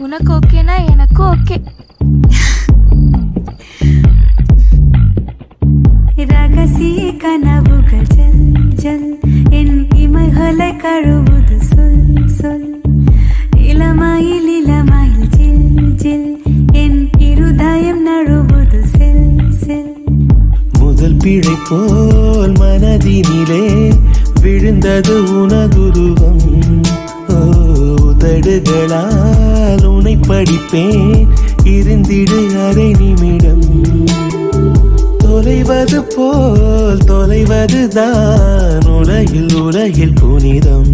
உனக்கு ஓகேனா எனக்கு ஓகே. ரகசிய கனவுகள் ஜல் ஜல் என் இமைகளை கழுவுது சொல் சொல். இளமாயில் இளமாயில் ஜில் ஜில் என் இருதயம் நழுவுது செல் செல். முதல் பிழை போல் மனதினிலே விழுந்தது உனதுருவம். உதடுகளால் உனை படிப்பேன் இருந்திடு அரை நிமிடம். தொலைவது போல் தொலைவதுதான் உலகில் உலகில் புனிதம்.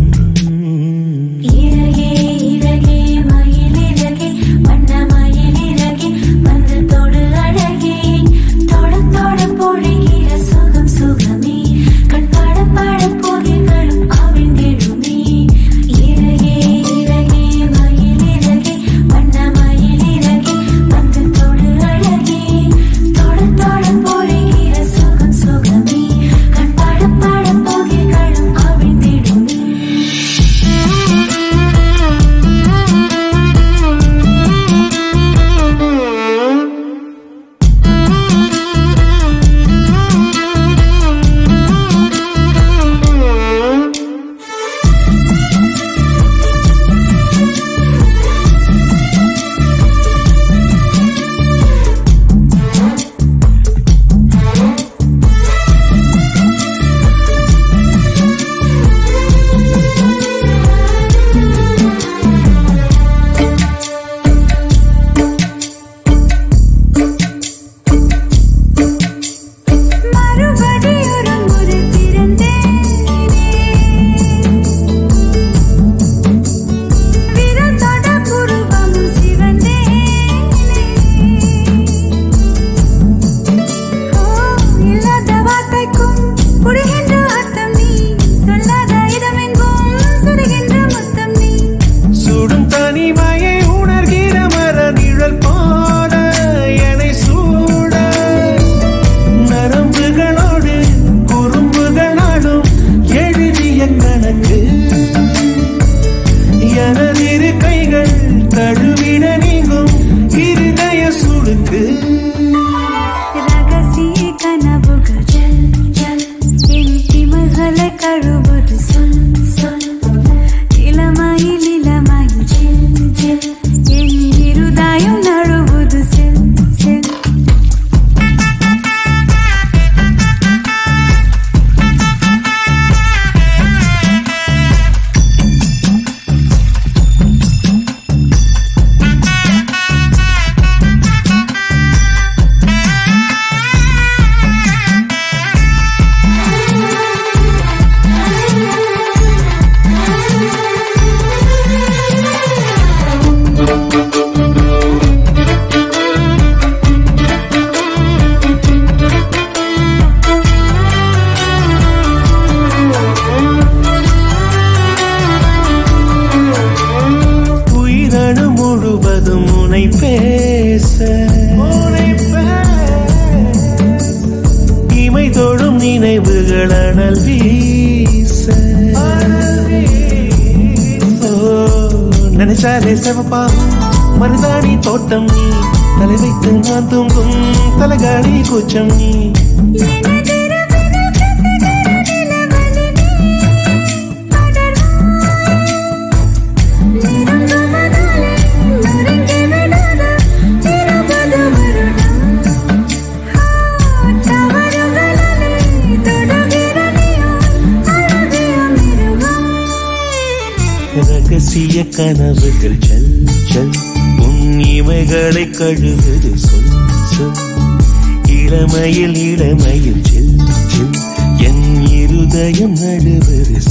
நினைச்சாலே செவப்பா மருதாணி தோட்டம் நீ. தலை வைத்து நான் தூங்கும் தலகாணி கூச்சம் நீ. ரகசிய கனவுகள் ஜல் ஜல் உன் இமைகளை கழுவது சொல் சொல். இளமையில் இளமையில் ஜில் ஜில் என் இருதயம் நடுவது